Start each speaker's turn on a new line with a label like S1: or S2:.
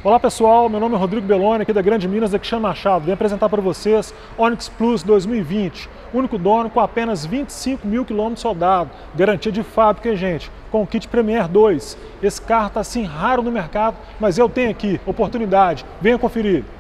S1: Olá pessoal, meu nome é Rodrigo Belloni, aqui da Grande Minas, da Cristiano Machado. Venho apresentar para vocês Onix Plus 2020, único dono com apenas 25 mil quilômetros rodados, garantia de fábrica, hein, gente, com o kit Premier 2. Esse carro está assim raro no mercado, mas eu tenho aqui, oportunidade, venha conferir.